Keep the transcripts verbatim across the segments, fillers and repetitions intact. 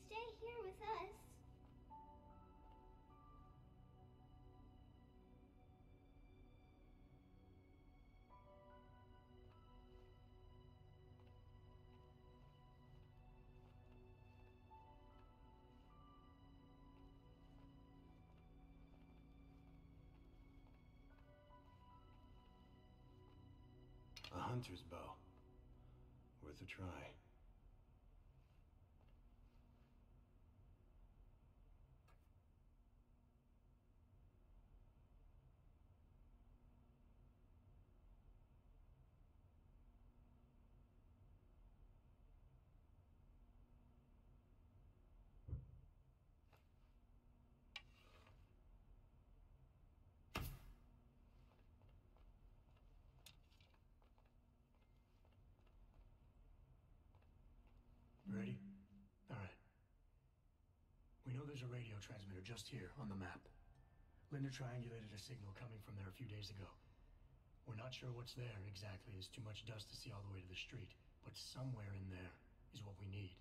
stay here with us. A hunter's bow. Worth a try. Ready? All right. We know there's a radio transmitter just here on the map. Linda triangulated a signal coming from there a few days ago. We're not sure what's there exactly. There's too much dust to see all the way to the street. But somewhere in there is what we need.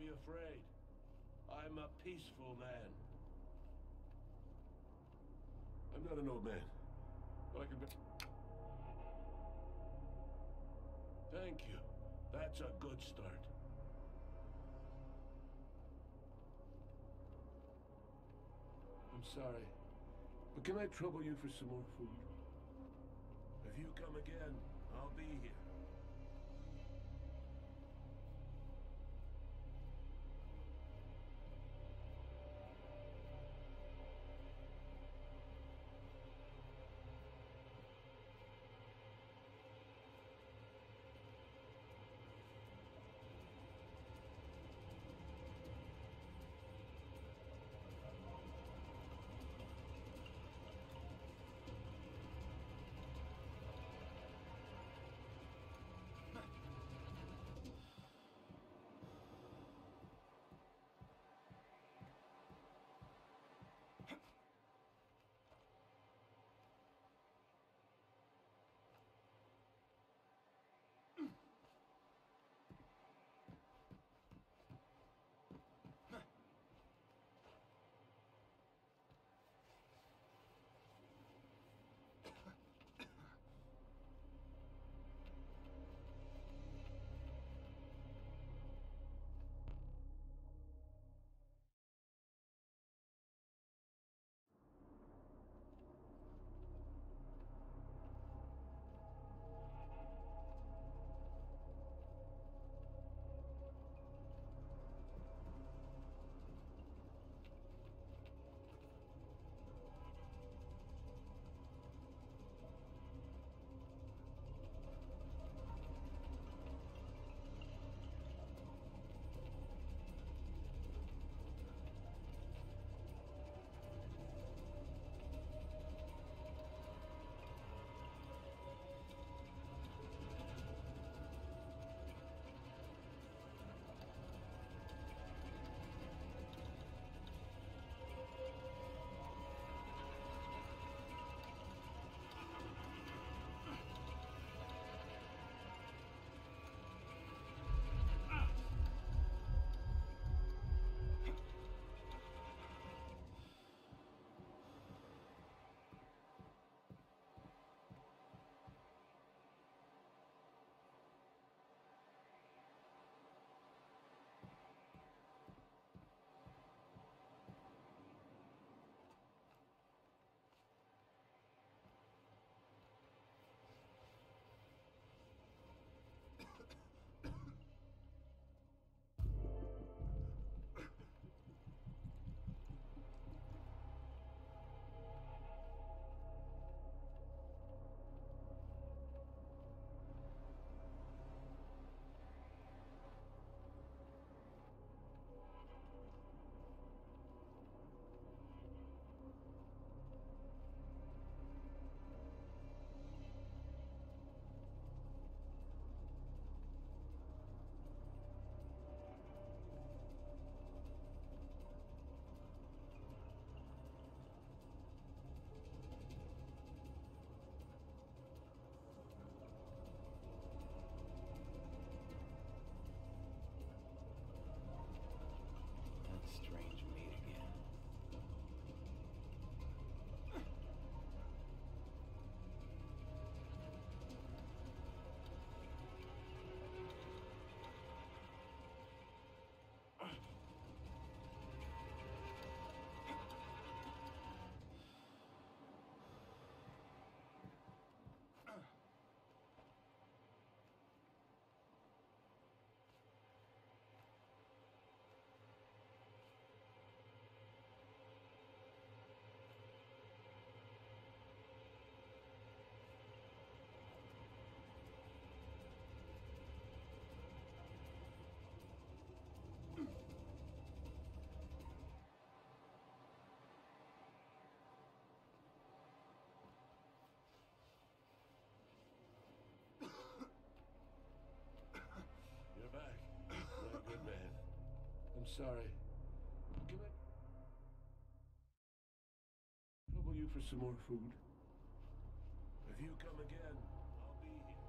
be afraid. I'm a peaceful man. I'm not an old man, but I can be... Thank you. That's a good start. I'm sorry, but can I trouble you for some more food? If you come again, I'll be here. Strange meat again. You're back. You're a good man. I'm sorry. Can I trouble you for some more food? If you come again, I'll be here.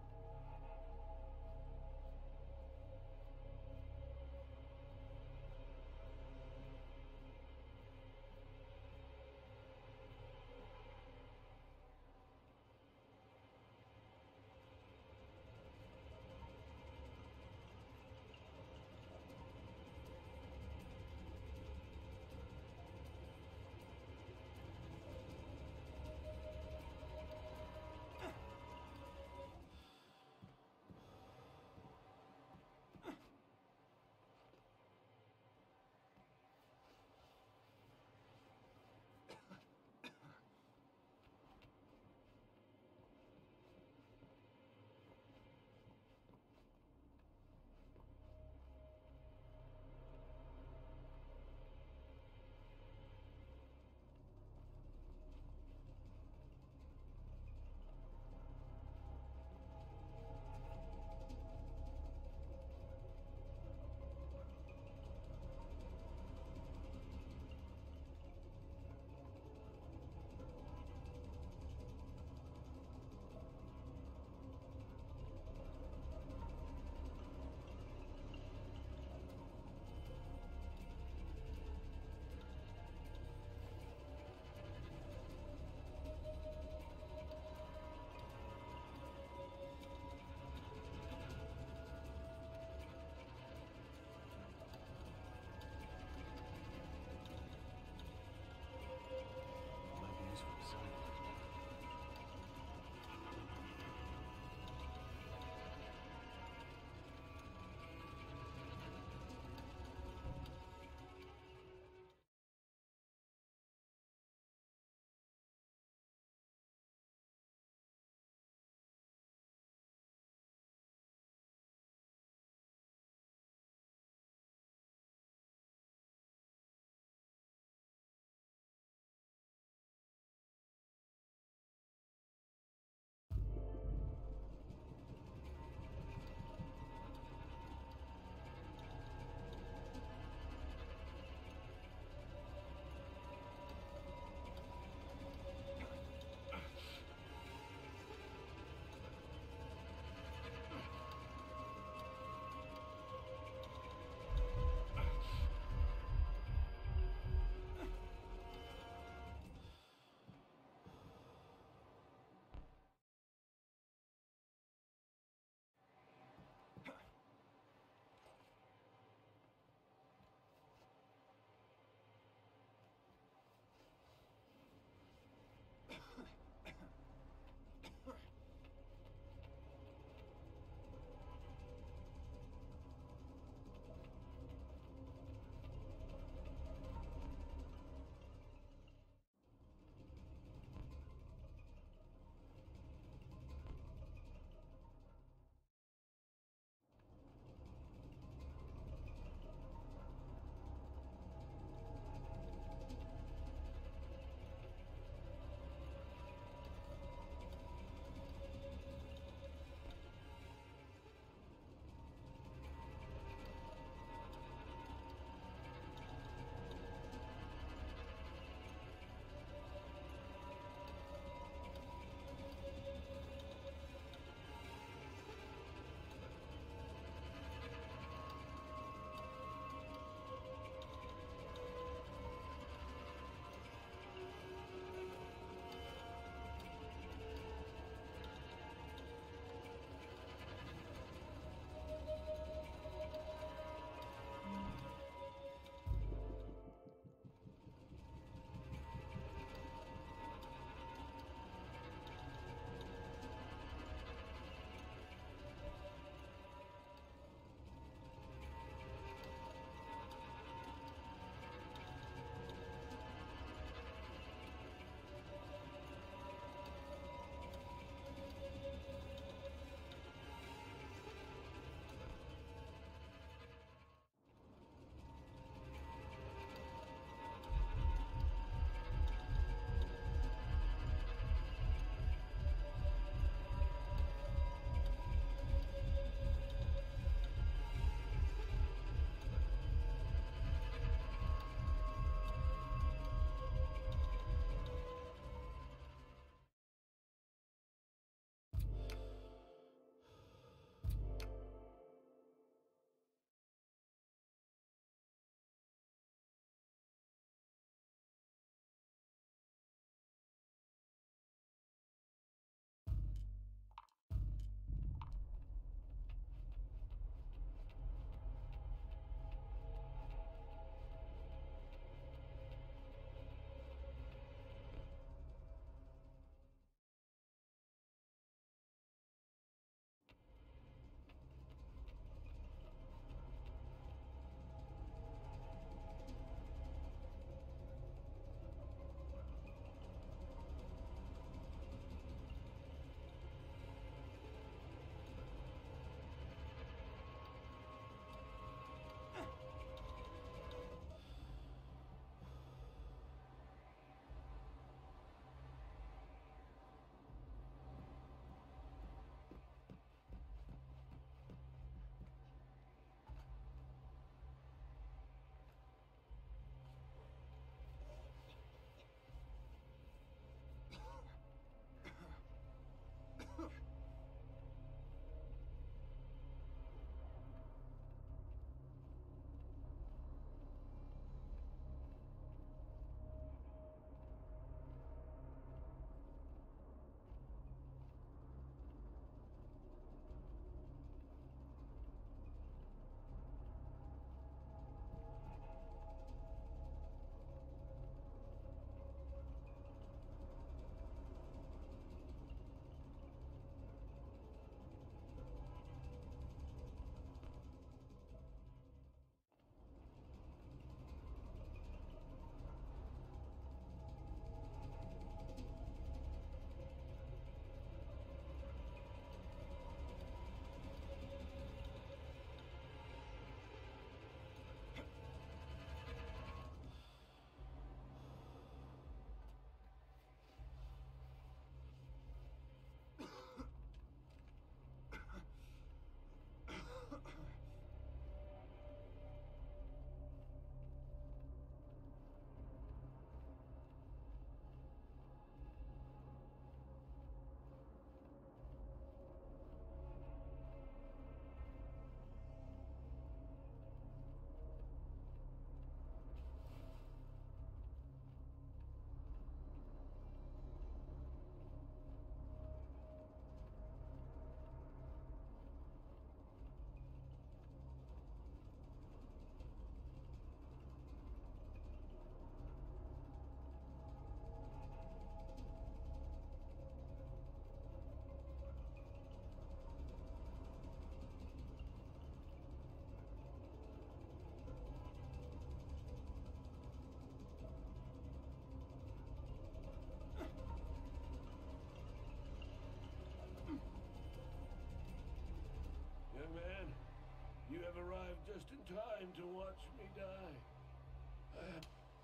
You have arrived just in time to watch me die. Uh,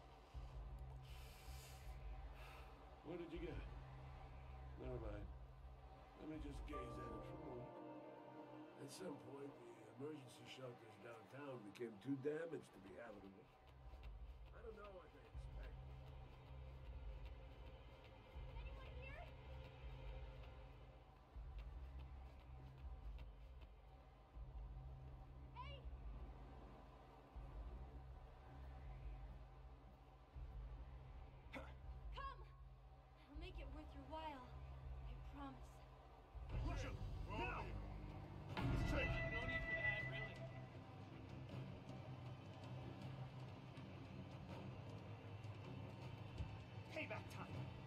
what did you get? Never mind. Let me just gaze at it for a moment. At some point, the emergency shelters downtown became too damaged to be habitable. I don't know what they expect. Anyone here? Hey! Come! I'll make it worth your while. I promise. Push him! Now! Straight! No need for that, really. Payback time!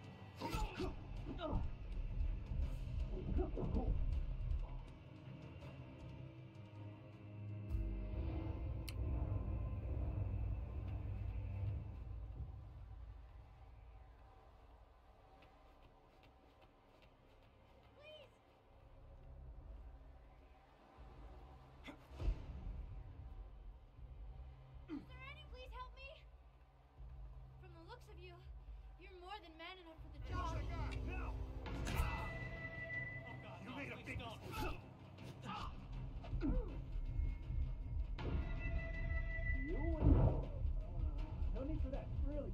Please! Is there any please help me? From the looks of you, you're more than man enough for the job. Now! Oh god, You no, made a please big don't. mistake. No need for that, really.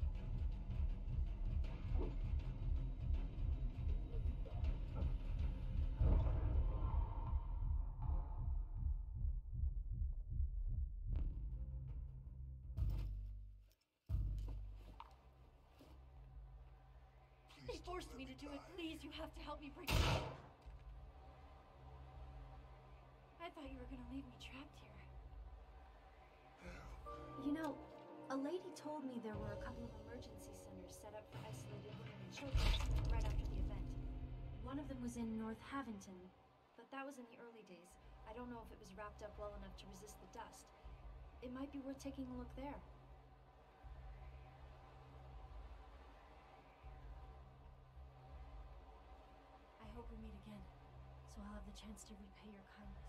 They forced me to do it. Please, you have to help me break it up. I thought you were gonna leave me trapped here. You know, a lady told me there were a couple of emergency centers set up for isolated women and children right after the event. One of them was in North Havington, but that was in the early days. I don't know if it was wrapped up well enough to resist the dust. It might be worth taking a look there. I hope we meet again, so I'll have the chance to repay your kindness.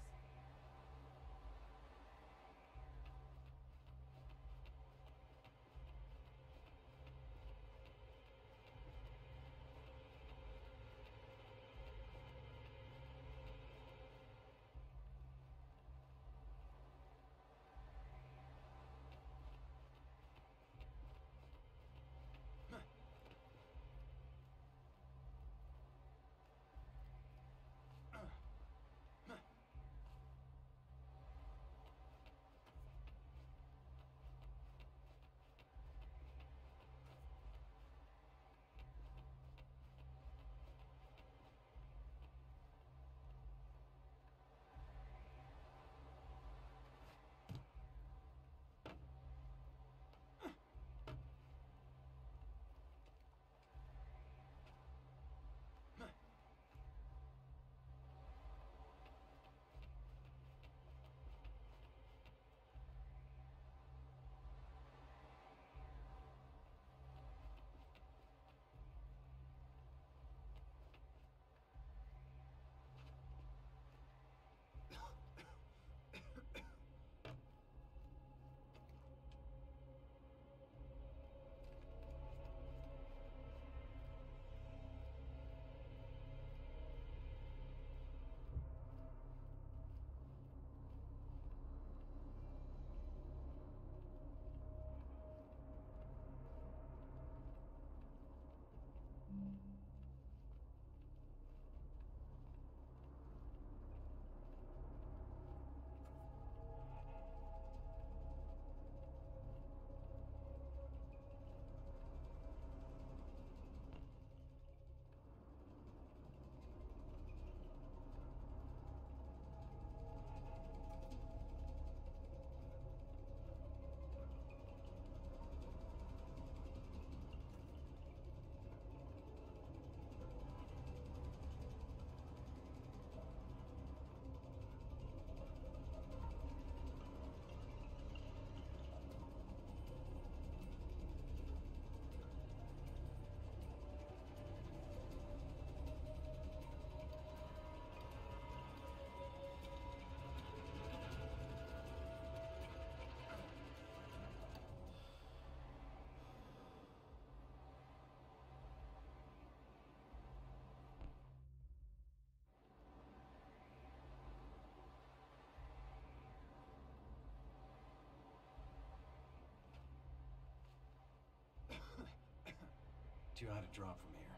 you how to drop from here.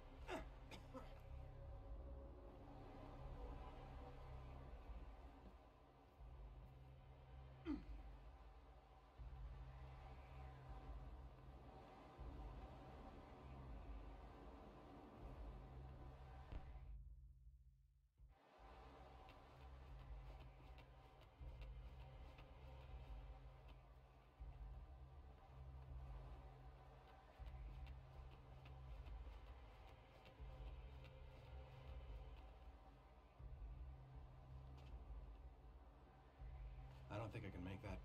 I don't think I can make that.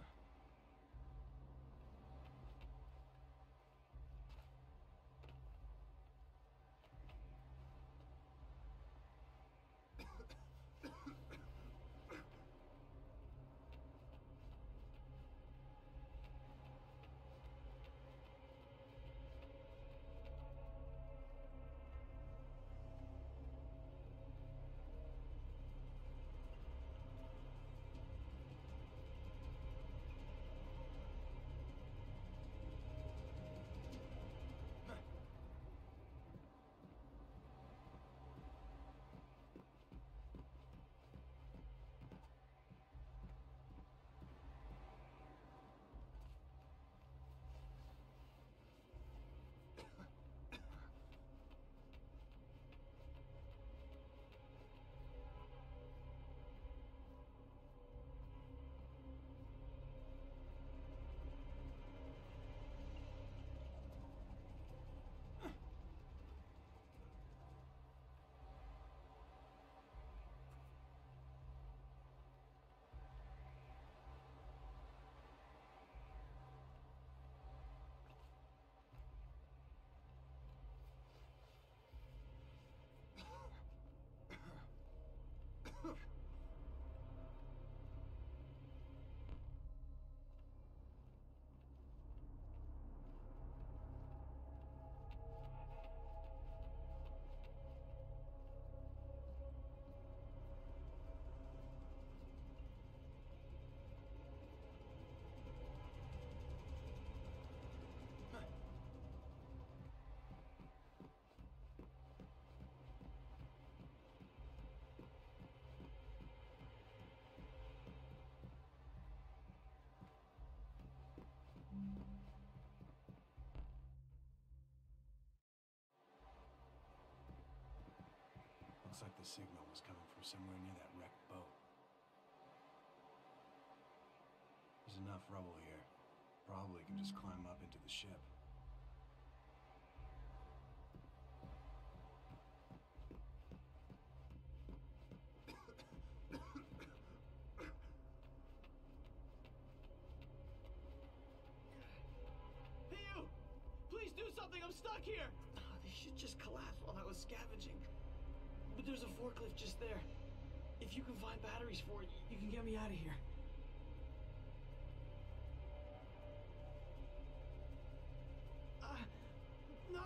Looks like the signal was coming from somewhere near that wrecked boat. There's enough rubble here. Probably can just climb up into the ship. Hey, you! Please do something! I'm stuck here! Oh, they should just collapse while I was scavenging. But there's a forklift just there. If you can find batteries for it, you can get me out of here. Uh, no.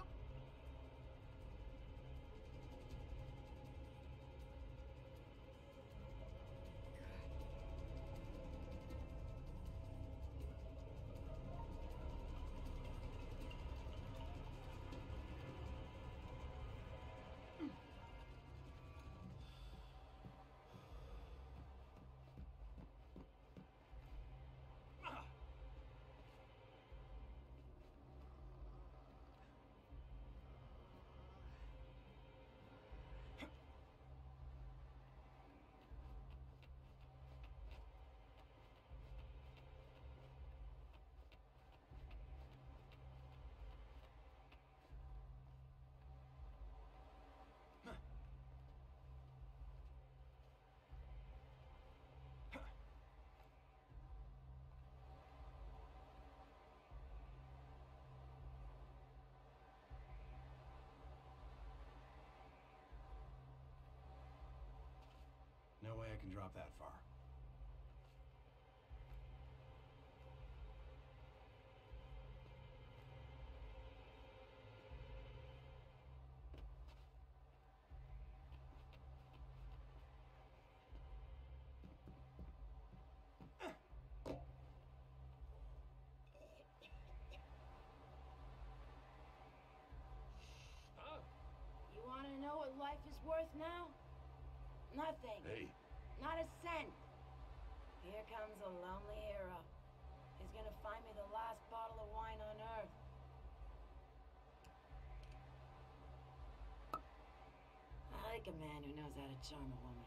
No way I can drop that far. Nothing. Hey, Not a cent. Here comes a lonely hero. He's gonna find me the last bottle of wine on Earth. I like a man who knows how to charm a woman.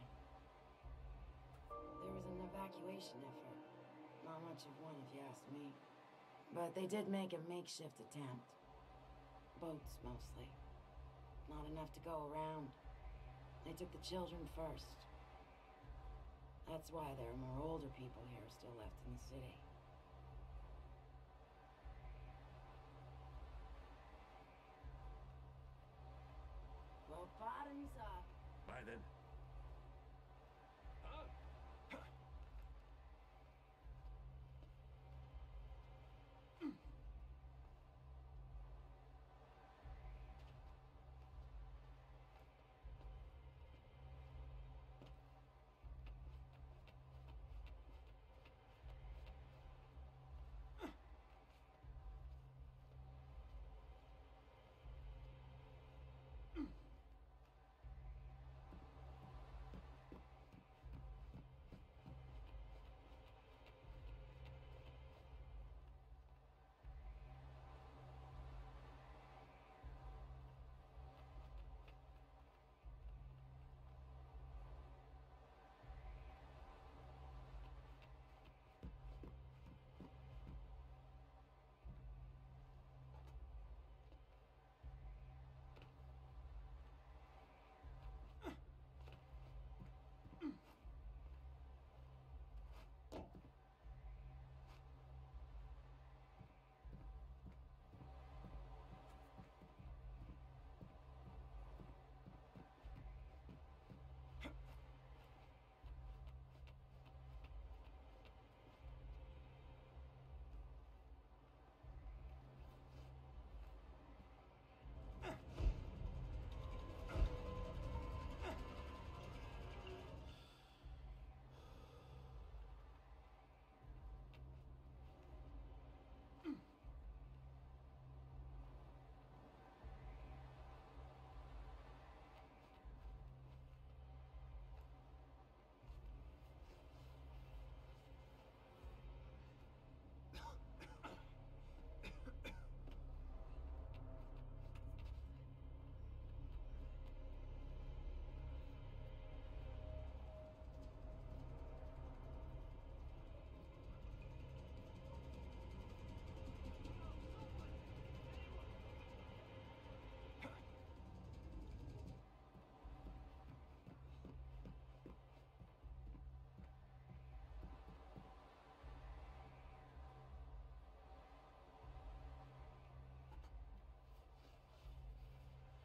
There was an evacuation effort. Not much of one, if you ask me. But they did make a makeshift attempt. Boats, mostly. Not enough to go around. They took the children first. That's why there are more older people here still left in the city. Well, bottoms up. bye then. Huh?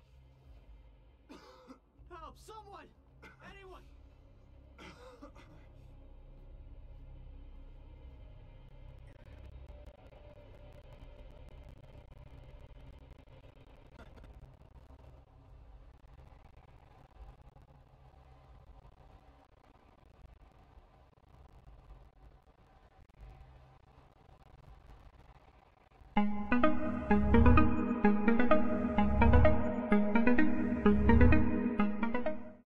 Help! Someone! Anyone!